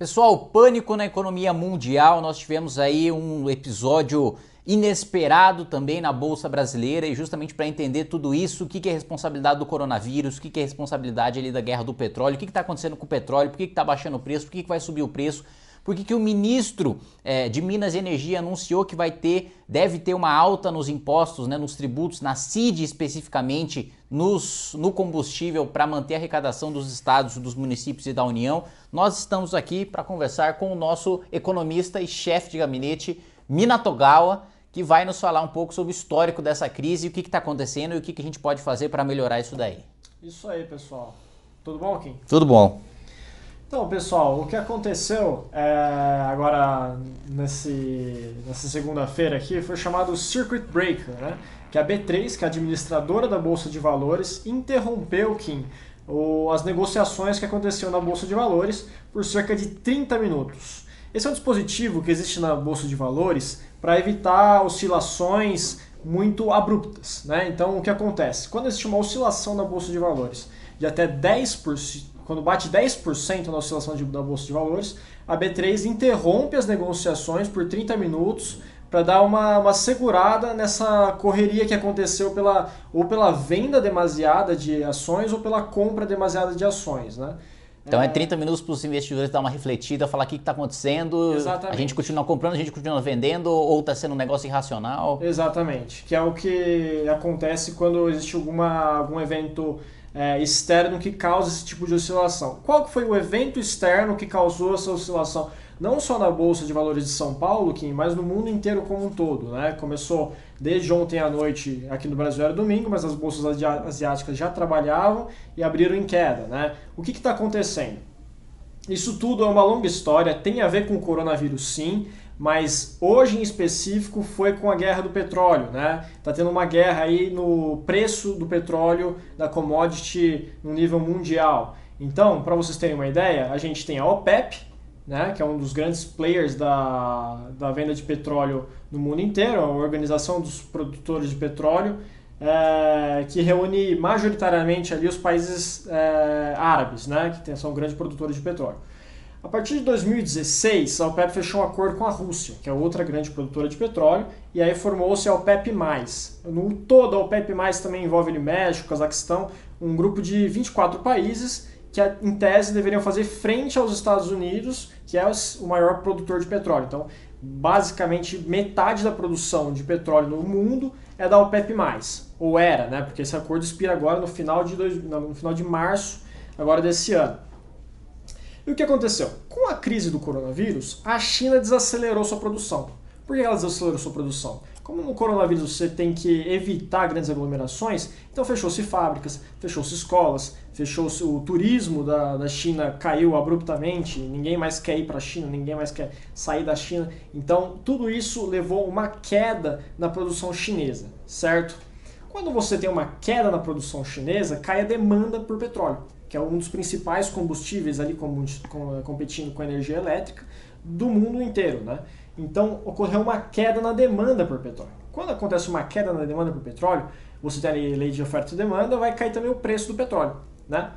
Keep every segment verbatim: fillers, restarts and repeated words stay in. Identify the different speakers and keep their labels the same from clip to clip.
Speaker 1: Pessoal, pânico na economia mundial. Nós tivemos aí um episódio inesperado também na Bolsa Brasileira e justamente para entender tudo isso, o que é responsabilidade do coronavírus, o que é responsabilidade ali da guerra do petróleo, o que está acontecendo com o petróleo, por que está baixando o preço, por que vai subir o preço, por que, que o ministro é, de Minas e Energia anunciou que vai ter, deve ter uma alta nos impostos, né, nos tributos, na C I D especificamente, nos, no combustível para manter a arrecadação dos estados, dos municípios e da União. Nós estamos aqui para conversar com o nosso economista e chefe de gabinete, Minato Gawa, que vai nos falar um pouco sobre o histórico dessa crise, o que está acontecendo e o que, que a gente pode fazer para melhorar isso daí.
Speaker 2: Isso aí, pessoal. Tudo bom, Kim?
Speaker 1: Tudo bom.
Speaker 2: Então, pessoal, o que aconteceu é, agora nesse, nessa segunda-feira aqui foi chamado Circuit Breaker, né? Que a B três, que é a administradora da Bolsa de Valores, interrompeu, Kim, o, as negociações que aconteciam na Bolsa de Valores por cerca de trinta minutos. Esse é um dispositivo que existe na Bolsa de Valores para evitar oscilações muito abruptas, né? Então, o que acontece? Quando existe uma oscilação na Bolsa de Valores de até dez por cento, quando bate dez por cento na oscilação de, da Bolsa de Valores, a B três interrompe as negociações por trinta minutos para dar uma, uma segurada nessa correria que aconteceu pela, ou pela venda demasiada de ações ou pela compra demasiada de ações, né?
Speaker 1: Então é trinta minutos para os investidores dar uma refletida, falar o que está acontecendo,
Speaker 2: Exatamente.
Speaker 1: A gente continua comprando, a gente continua vendendo, ou está sendo um negócio irracional.
Speaker 2: Exatamente, que é o que acontece quando existe alguma, algum evento é, externo que causa esse tipo de oscilação. Qual que foi o evento externo que causou essa oscilação? Não só na Bolsa de Valores de São Paulo, Kim, mas no mundo inteiro como um todo, né? Começou desde ontem à noite, aqui no Brasil era domingo, mas as bolsas asiáticas já trabalhavam e abriram em queda, né? O que está acontecendo? Isso tudo é uma longa história, tem a ver com o coronavírus sim, mas hoje em específico foi com a guerra do petróleo, né? Tá tendo uma guerra aí no preço do petróleo, da commodity no nível mundial. Então, para vocês terem uma ideia, a gente tem a OPEP, né, que é um dos grandes players da, da venda de petróleo no mundo inteiro, a Organização dos Produtores de Petróleo, é, que reúne majoritariamente ali os países é, árabes, né, que tem, são grandes produtores de petróleo. A partir de dois mil e dezesseis, a OPEP fechou um acordo com a Rússia, que é outra grande produtora de petróleo, e aí formou-se a OPEP mais. No todo, a OPEP mais também envolve o México, Cazaquistão, um grupo de vinte e quatro países, que em tese deveriam fazer frente aos Estados Unidos, que é o maior produtor de petróleo. Então, basicamente, metade da produção de petróleo no mundo é da OPEP mais, ou era, né? Porque esse acordo expira agora no final de, dois, no final de março agora desse ano. E o que aconteceu? Com a crise do coronavírus, a China desacelerou sua produção. Por que ela desacelerou sua produção? Como no coronavírus você tem que evitar grandes aglomerações, então fechou-se fábricas, fechou-se escolas, fechou-se o turismo da, da China, caiu abruptamente, ninguém mais quer ir para a China, ninguém mais quer sair da China. Então tudo isso levou uma queda na produção chinesa, certo? Quando você tem uma queda na produção chinesa, cai a demanda por petróleo, que é um dos principais combustíveis ali competindo com a energia elétrica do mundo inteiro, né? Então, ocorreu uma queda na demanda por petróleo. Quando acontece uma queda na demanda por petróleo, você tem a lei de oferta e demanda, vai cair também o preço do petróleo, né?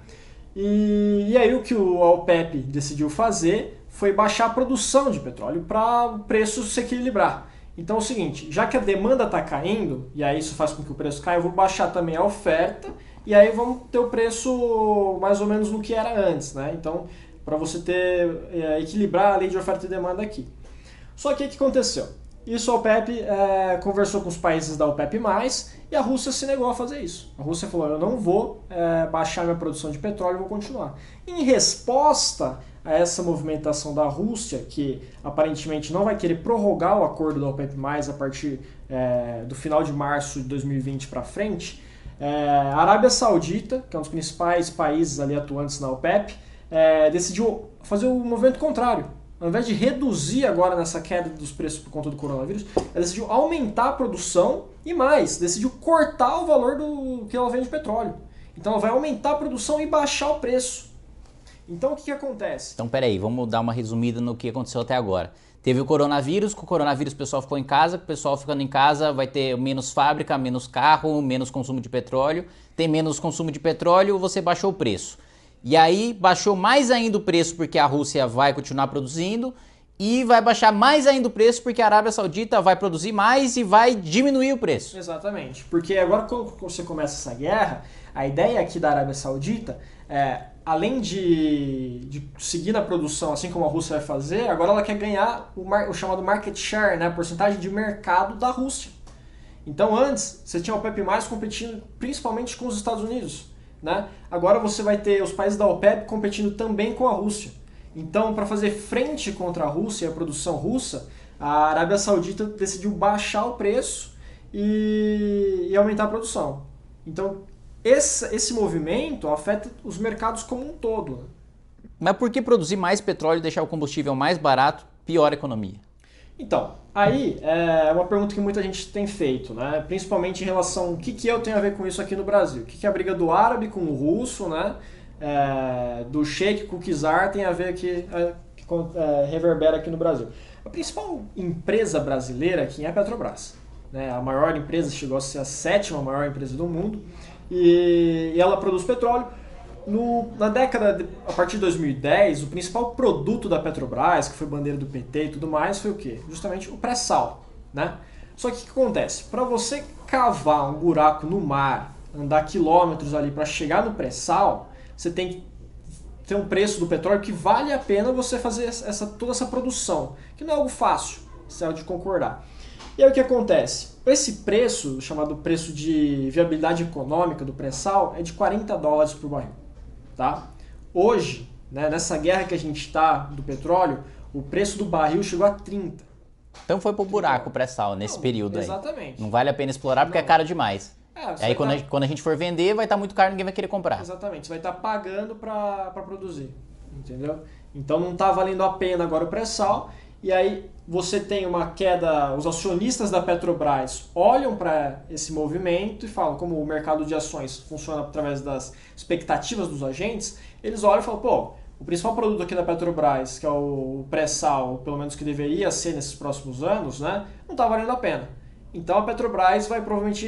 Speaker 2: E, e aí o que o OPEP decidiu fazer foi baixar a produção de petróleo para o preço se equilibrar. Então é o seguinte, já que a demanda está caindo, e aí isso faz com que o preço caia, eu vou baixar também a oferta, e aí vamos ter o preço mais ou menos no que era antes, né? Então, para você ter, é, equilibrar a lei de oferta e demanda aqui. Só que o que aconteceu? Isso a OPEP é, conversou com os países da OPEP mais, e a Rússia se negou a fazer isso. A Rússia falou, eu não vou é, baixar minha produção de petróleo, vou continuar. Em resposta a essa movimentação da Rússia, que aparentemente não vai querer prorrogar o acordo da OPEP mais a partir é, do final de março de dois mil e vinte para frente, é, a Arábia Saudita, que é um dos principais países ali atuantes na OPEP, é, decidiu fazer o movimento contrário. Ao invés de reduzir agora nessa queda dos preços por conta do coronavírus, ela decidiu aumentar a produção e mais, decidiu cortar o valor do que ela vende de petróleo. Então ela vai aumentar a produção e baixar o preço. Então o que, que acontece?
Speaker 1: Então peraí, vamos dar uma resumida no que aconteceu até agora. Teve o coronavírus, com o coronavírus o pessoal ficou em casa, o pessoal ficando em casa vai ter menos fábrica, menos carro, menos consumo de petróleo. Tem menos consumo de petróleo, você baixou o preço. E aí baixou mais ainda o preço porque a Rússia vai continuar produzindo e vai baixar mais ainda o preço porque a Arábia Saudita vai produzir mais e vai diminuir o preço.
Speaker 2: Exatamente, porque agora quando você começa essa guerra, a ideia aqui da Arábia Saudita é, além de, de seguir na produção, assim como a Rússia vai fazer, agora ela quer ganhar o, mar, o chamado market share, né, a porcentagem de mercado da Rússia. Então antes, você tinha a OPEP mais competindo principalmente com os Estados Unidos, né? Agora você vai ter os países da OPEP competindo também com a Rússia. Então, para fazer frente contra a Rússia e a produção russa, a Arábia Saudita decidiu baixar o preço e, e aumentar a produção. Então, esse, esse movimento afeta os mercados como um todo.
Speaker 1: Mas por que produzir mais petróleo e deixar o combustível mais barato piora a economia?
Speaker 2: Então, aí é uma pergunta que muita gente tem feito, né? Principalmente em relação ao que, que eu tenho a ver com isso aqui no Brasil. O que, que a briga do árabe com o russo, né? É, do Sheik com o Czar tem a ver aqui, é, que é, reverbera aqui no Brasil. A principal empresa brasileira aqui é a Petrobras, né? A maior empresa, chegou a ser a sétima maior empresa do mundo, e, e ela produz petróleo. No, na década, de, a partir de dois mil e dez, o principal produto da Petrobras, que foi bandeira do P T e tudo mais, foi o quê? Justamente o pré-sal, né? Só que o que acontece? Para você cavar um buraco no mar, andar quilômetros ali para chegar no pré-sal, você tem que ter um preço do petróleo que vale a pena você fazer essa, toda essa produção, que não é algo fácil, isso é de concordar. E aí o que acontece? Esse preço, chamado preço de viabilidade econômica do pré-sal, é de quarenta dólares por barril. Tá? Hoje, né, nessa guerra que a gente está do petróleo, o preço do barril chegou a trinta.
Speaker 1: Então foi pro buraco o pré-sal nesse
Speaker 2: Não,
Speaker 1: período
Speaker 2: exatamente.
Speaker 1: aí. Não vale a pena explorar porque
Speaker 2: Não.
Speaker 1: é caro demais.
Speaker 2: É,
Speaker 1: E aí quando,
Speaker 2: tá...
Speaker 1: a gente, quando a gente for vender, vai estar muito caro e ninguém vai querer comprar.
Speaker 2: Exatamente, você vai estar pagando para produzir, entendeu? Então não está valendo a pena agora o pré-sal, e aí você tem uma queda, os acionistas da Petrobras olham para esse movimento e falam, como o mercado de ações funciona através das expectativas dos agentes, eles olham e falam, pô, o principal produto aqui da Petrobras, que é o pré-sal, pelo menos que deveria ser nesses próximos anos, né, não está valendo a pena. Então a Petrobras vai provavelmente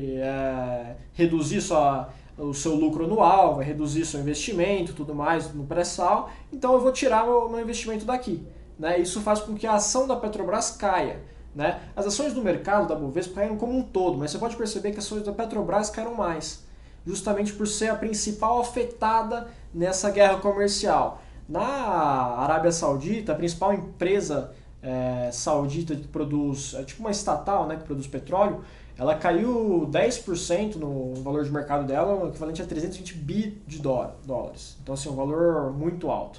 Speaker 2: é, reduzir sua, o seu lucro anual, vai reduzir seu investimento e tudo mais no pré-sal, então eu vou tirar o meu investimento daqui. Né? Isso faz com que a ação da Petrobras caia. Né? As ações do mercado da Bovespa caíram como um todo, mas você pode perceber que as ações da Petrobras caíram mais, justamente por ser a principal afetada nessa guerra comercial. Na Arábia Saudita, a principal empresa é, saudita que produz, é tipo uma estatal, né, que produz petróleo, ela caiu dez por cento no valor de mercado dela, o equivalente a trezentos e vinte bi de dólares. Então, assim, um valor muito alto.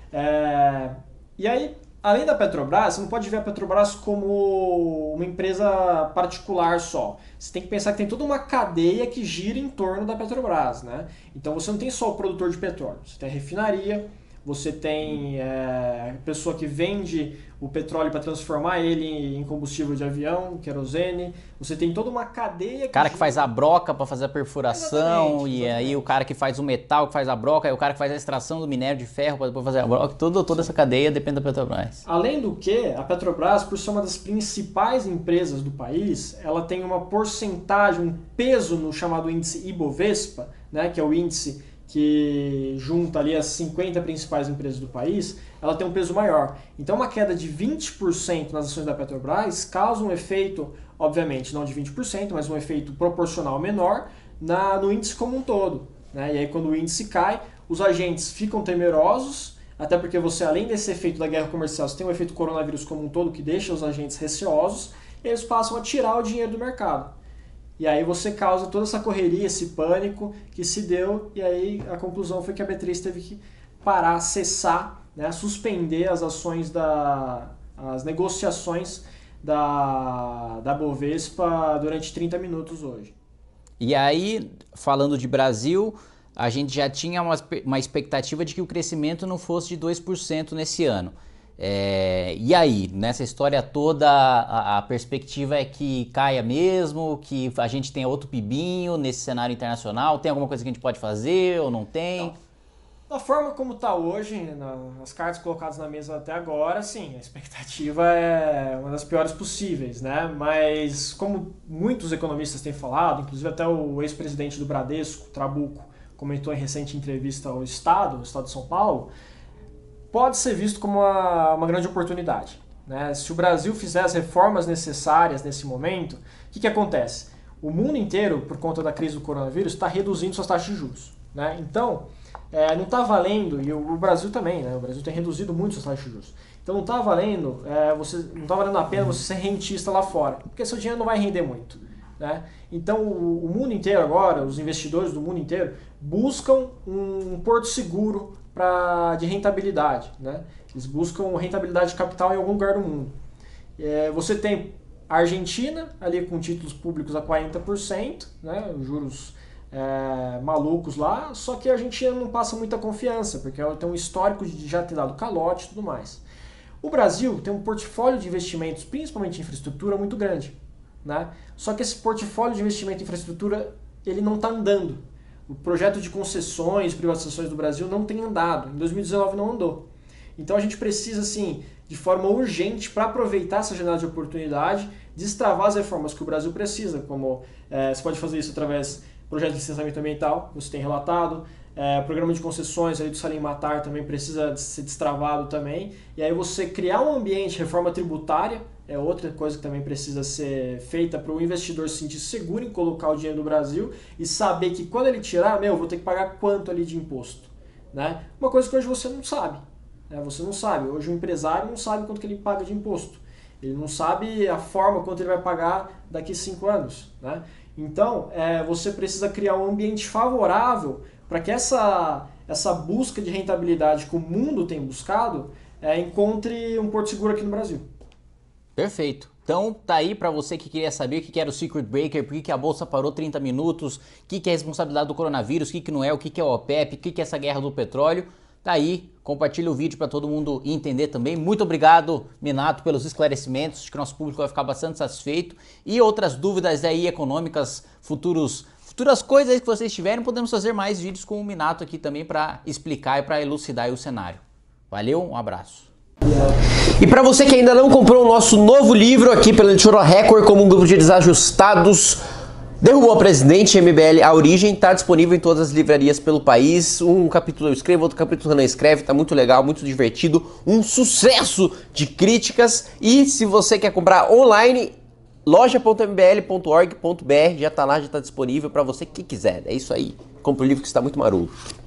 Speaker 2: É, e aí, além da Petrobras, você não pode ver a Petrobras como uma empresa particular só. Você tem que pensar que tem toda uma cadeia que gira em torno da Petrobras, né? Então você não tem só o produtor de petróleo, você tem a refinaria, você tem é, a pessoa que vende o petróleo para transformar ele em combustível de avião, querosene. Você tem toda uma cadeia...
Speaker 1: O cara que faz a broca para fazer a perfuração,
Speaker 2: exatamente,
Speaker 1: e
Speaker 2: exatamente.
Speaker 1: aí o cara que faz o metal, que faz a broca, aí o cara que faz a extração do minério de ferro para depois fazer a broca. Toda, toda essa cadeia depende da Petrobras.
Speaker 2: Além do que, a Petrobras, por ser uma das principais empresas do país, ela tem uma porcentagem, um peso no chamado índice Ibovespa, né, que é o índice que junta ali as cinquenta principais empresas do país, ela tem um peso maior. Então uma queda de vinte por cento nas ações da Petrobras causa um efeito, obviamente não de vinte por cento, mas um efeito proporcional menor na, no índice como um todo. Né? E aí quando o índice cai, os agentes ficam temerosos, até porque você, além desse efeito da guerra comercial, você tem o efeito coronavírus como um todo que deixa os agentes receosos, e eles passam a tirar o dinheiro do mercado. E aí você causa toda essa correria, esse pânico que se deu, e aí a conclusão foi que a B três teve que parar, cessar, né, suspender as ações, da, as negociações da, da Bovespa durante trinta minutos hoje.
Speaker 1: E aí, falando de Brasil, a gente já tinha uma, uma expectativa de que o crescimento não fosse de dois por cento nesse ano. É, e aí, nessa história toda, a, a perspectiva é que caia mesmo, que a gente tenha outro pibinho nesse cenário internacional? Tem alguma coisa que a gente pode fazer ou não tem?
Speaker 2: Então, da forma como está hoje, nas cartas colocadas na mesa até agora, sim, a expectativa é uma das piores possíveis, né? Mas como muitos economistas têm falado, inclusive até o ex-presidente do Bradesco, Trabuco, comentou em recente entrevista ao Estado, o Estado de São Paulo, pode ser visto como uma, uma grande oportunidade, né? Se o Brasil fizer as reformas necessárias nesse momento, o que, que acontece? O mundo inteiro, por conta da crise do coronavírus, está reduzindo suas taxas de juros, né? Então, é, não está valendo, e o, o Brasil também, né? O Brasil tem reduzido muito suas taxas de juros. Então não está valendo, é, você, não tá valendo a pena você ser rentista lá fora, porque seu dinheiro não vai render muito, né? Então o, o mundo inteiro agora, os investidores do mundo inteiro, buscam um porto seguro pra, de rentabilidade, né? Eles buscam rentabilidade de capital em algum lugar do mundo. É, você tem a Argentina, ali com títulos públicos a quarenta por cento, né? Juros é, malucos lá, só que a Argentina não passa muita confiança, porque ela tem um histórico de já ter dado calote e tudo mais. O Brasil tem um portfólio de investimentos, principalmente em infraestrutura, muito grande, né? Só que esse portfólio de investimento em infraestrutura, ele não está andando. O projeto de concessões, privatizações do Brasil não tem andado. Em dois mil e dezenove não andou. Então a gente precisa, assim, de forma urgente, para aproveitar essa janela de oportunidade, destravar as reformas que o Brasil precisa, como é, você pode fazer isso através do projeto de licenciamento ambiental, que você tem relatado, é, programa de concessões aí do Salim Matar também precisa ser destravado também, e aí você criar um ambiente, reforma tributária, é outra coisa que também precisa ser feita para o investidor se sentir seguro em colocar o dinheiro no Brasil e saber que quando ele tirar, meu, vou ter que pagar quanto ali de imposto, né? Uma coisa que hoje você não sabe, né? Você não sabe, hoje o empresário não sabe quanto que ele paga de imposto, ele não sabe a forma quanto ele vai pagar daqui a cinco anos, né? Então, é, você precisa criar um ambiente favorável para que essa, essa busca de rentabilidade que o mundo tem buscado é, encontre um porto seguro aqui no Brasil.
Speaker 1: Perfeito. Então tá aí para você que queria saber o que era o Circuit Breaker, por que a bolsa parou trinta minutos, o que é a responsabilidade do coronavírus, o que não é, o que é o OPEP, o que é essa guerra do petróleo. Tá aí, compartilha o vídeo para todo mundo entender também. Muito obrigado, Minato, pelos esclarecimentos. Acho que o nosso público vai ficar bastante satisfeito. E outras dúvidas aí econômicas, futuros, futuras coisas que vocês tiverem, podemos fazer mais vídeos com o Minato aqui também para explicar e para elucidar aí o cenário. Valeu, um abraço.
Speaker 3: E para você que ainda não comprou o nosso novo livro aqui pela Editora Record, como um grupo de desajustados derrubou a presidente, M B L A Origem, está disponível em todas as livrarias pelo país. Um capítulo eu escrevo, outro capítulo o Renan escreve, tá muito legal, muito divertido, um sucesso de críticas. E se você quer comprar online, loja ponto m b l ponto org ponto b r, já tá lá, já tá disponível para você que quiser. É isso aí, compra o livro que está muito maroto.